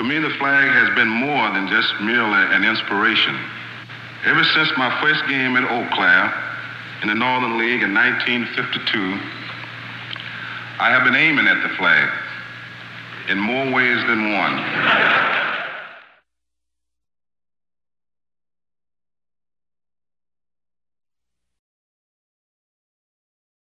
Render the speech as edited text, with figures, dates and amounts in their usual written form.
For me, the flag has been more than just merely an inspiration. Ever since my first game at Eau Claire in the Northern League in 1952, I have been aiming at the flag in more ways than one.